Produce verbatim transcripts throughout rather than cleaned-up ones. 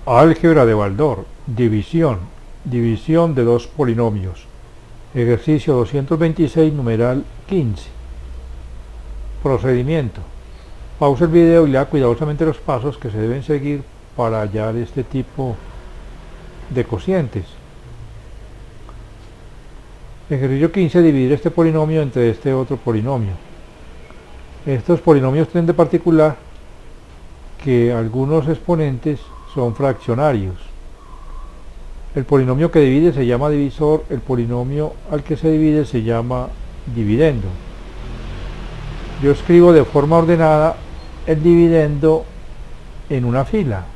Álgebra de Baldor, división, división de dos polinomios, ejercicio doscientos veintiséis, numeral quince. Procedimiento. Pausa el video y lea cuidadosamente los pasos que se deben seguir para hallar este tipo de cocientes. Ejercicio quince. Dividir este polinomio entre este otro polinomio. Estos polinomios tienen de particular que algunos exponentes son fraccionarios. El polinomio que divide se llama divisor, el polinomio al que se divide se llama dividendo. Yo escribo de forma ordenada el dividendo en una fila,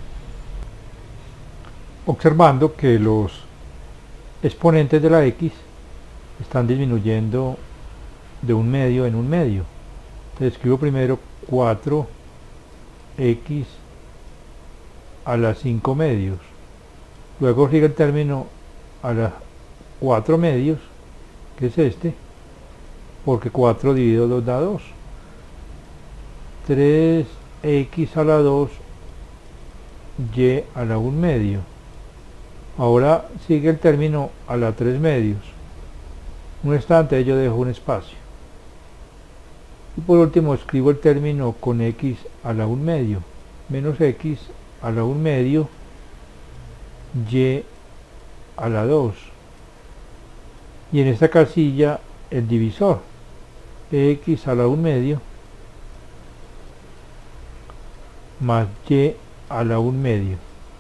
observando que los exponentes de la x están disminuyendo de un medio en un medio. Entonces escribo primero cuatro x a las cinco medios, luego sigue el término a las cuatro medios, que es este, porque cuatro dividido dos da dos, tres x a la dos y a la un medio. Ahora sigue el término a la tres medios. Un instante yo dejo un espacio. Y por último escribo el término con x a la un medio, menos x a la un medio y a la dos. Y en esta casilla el divisor, x a la un medio más y a la un medio.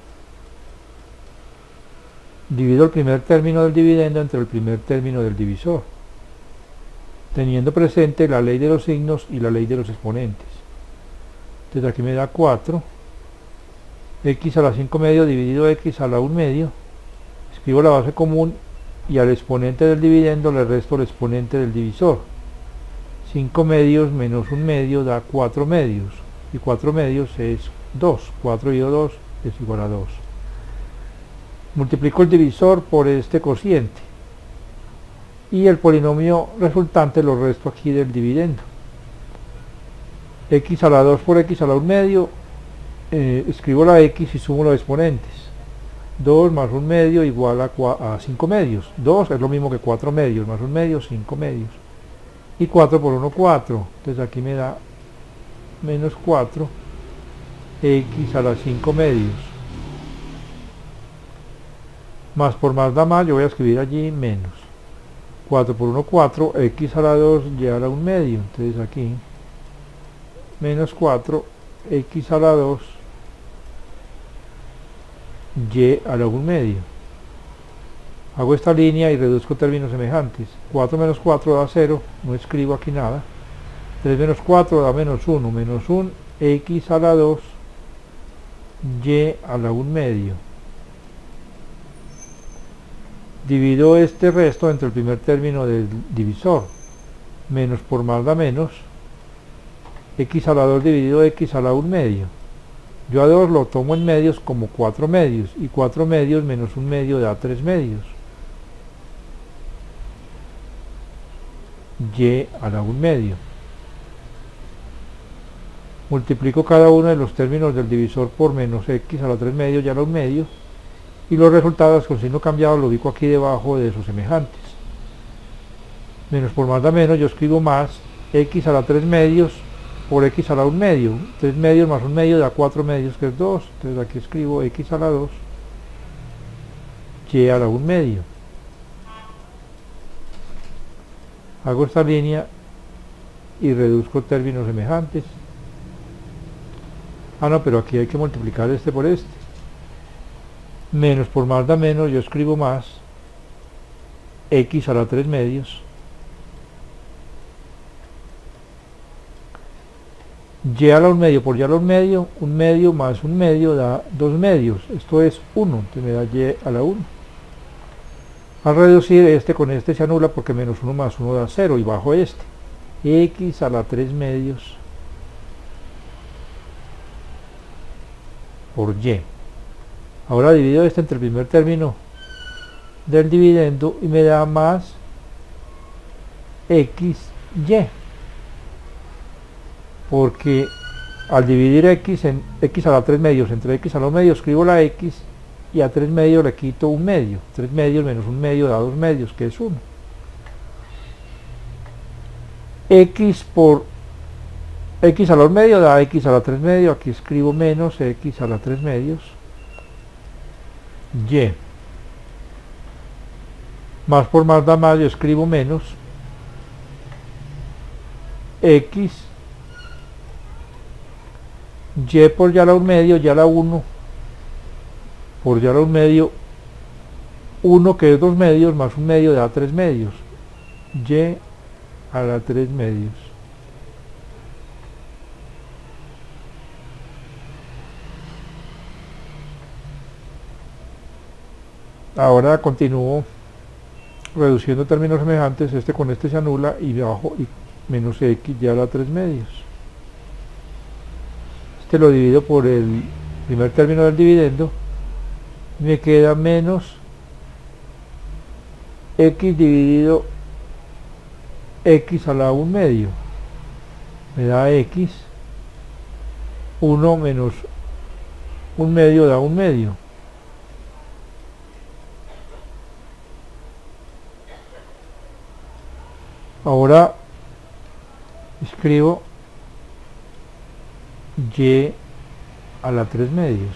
Divido el primer término del dividendo entre el primer término del divisor, teniendo presente la ley de los signos y la ley de los exponentes. Entonces aquí me da cuatro, x a la cinco medio dividido x a la un medio, escribo la base común y al exponente del dividendo le resto el exponente del divisor. cinco medios menos un medio da cuatro medios, y cuatro medios es dos, cuatro dividido dos es igual a dos. Multiplico el divisor por este cociente y el polinomio resultante lo resto aquí del dividendo. X a la dos por x a la un medio, eh, escribo la x y sumo los exponentes. dos más un medio igual a, a cinco medios. dos es lo mismo que cuatro medios, más un medio, cinco medios. Y cuatro por uno, cuatro. Entonces aquí me da menos cuatro x a las cinco medios. Más por más da más, yo voy a escribir allí menos. cuatro por uno, cuatro, x a la dos y a la un medio. Entonces aquí menos cuatro x a la dos y a la un medio. Hago esta línea y reduzco términos semejantes. cuatro menos cuatro da cero, no escribo aquí nada. tres menos cuatro da menos uno, menos uno x a la dos y a la un medio. Divido este resto entre el primer término del divisor, menos por más da menos, x a la dos dividido x a la un medio. Yo a dos lo tomo en medios como cuatro medios, y cuatro medios menos un medio da tres medios. Y a la un medio. Multiplico cada uno de los términos del divisor por menos x a la tres medios y a la un medio, y los resultados con signo cambiado lo ubico aquí debajo de sus semejantes. Menos por más da menos, yo escribo más x a la tres medios por x a la un medio. tres medios más un medio da cuatro medios, que es dos. Entonces aquí escribo x a la dos y a la un medio. Hago esta línea y reduzco términos semejantes. Ah no, pero aquí hay que multiplicar este por este. Menos por más da menos, yo escribo más x a la tres medios y a la un medio por y a la un medio, un medio más un medio da dos medios, esto es uno, entonces me da y a la uno. Al reducir este con este se anula porque menos uno más uno da cero, y bajo este, x a la tres medios por y. Ahora divido este entre el primer término del dividendo y me da más xy, porque al dividir x en x a la tres medios entre x a la un medio, escribo la x y a tres medios le quito un medio. tres medios menos un medio da dos medios, que es uno. X por x a la un medio da x a la tres medios, aquí escribo menos x a la tres medios. Y más por más da más, yo escribo menos x y por y a la un medio, y a la uno por y a la un medio, uno que es dos medios más un medio da tres medios, y a la tres medios. Ahora continúo reduciendo términos semejantes, este con este se anula y bajo y menos x y a la tres medios. Este lo divido por el primer término del dividendo, me queda menos x dividido x a la un medio, me da x, uno menos un medio da un medio. Ahora escribo y a la tres medios.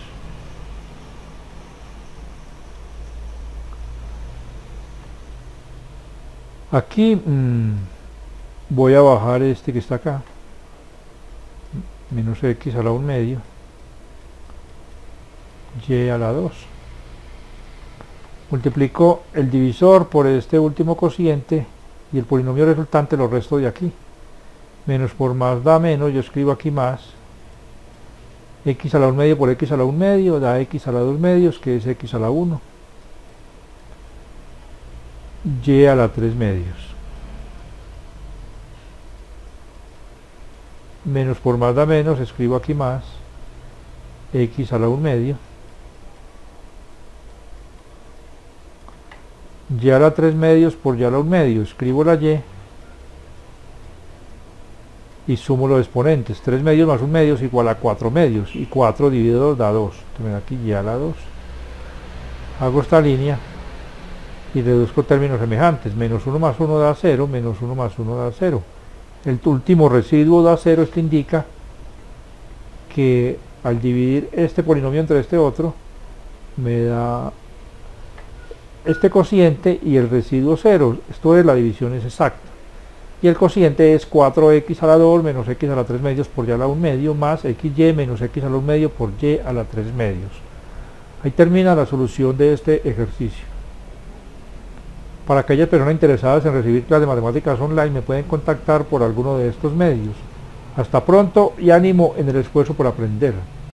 Aquí mmm, voy a bajar este que está acá, menos x a la un medio, y a la dos. Multiplico el divisor por este último cociente y el polinomio resultante lo resto de aquí. Menos por más da menos, yo escribo aquí más. X a la un medio por x a la un medio da x a la dos medios, que es x a la uno. Y a la tres medios. Menos por más da menos, escribo aquí más. X a la un medio. Y a la tres medios por y a la un medio, escribo la y y sumo los exponentes. tres medios más un medio es igual a cuatro medios, y cuatro dividido dos da dos. Entonces me da aquí y a la dos. Hago esta línea y reduzco términos semejantes. Menos uno más uno da cero, menos uno más uno da cero. El último residuo da cero. Esto indica que al dividir este polinomio entre este otro, me da este cociente y el residuo cero. Esto es, la división es exacta. Y el cociente es cuatro x a la dos menos x a la tres medios por y a la un medio más xy menos x a la un medio por y a la tres medios. Ahí termina la solución de este ejercicio. Para aquellas personas interesadas en recibir clases de matemáticas online, me pueden contactar por alguno de estos medios. Hasta pronto y ánimo en el esfuerzo por aprender.